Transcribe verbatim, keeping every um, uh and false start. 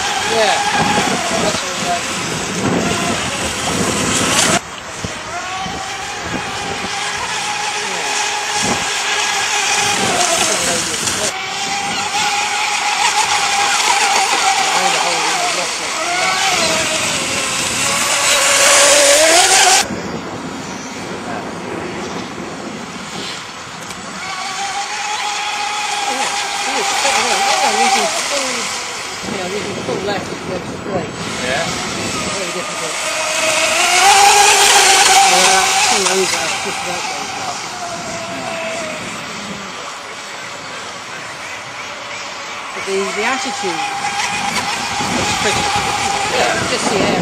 Yeah. That's what like. Yeah, using full left to go straight. Yeah. Very difficult. Yeah, some of these are just about those now. But the, the attitude looks pretty. Yeah, just the air.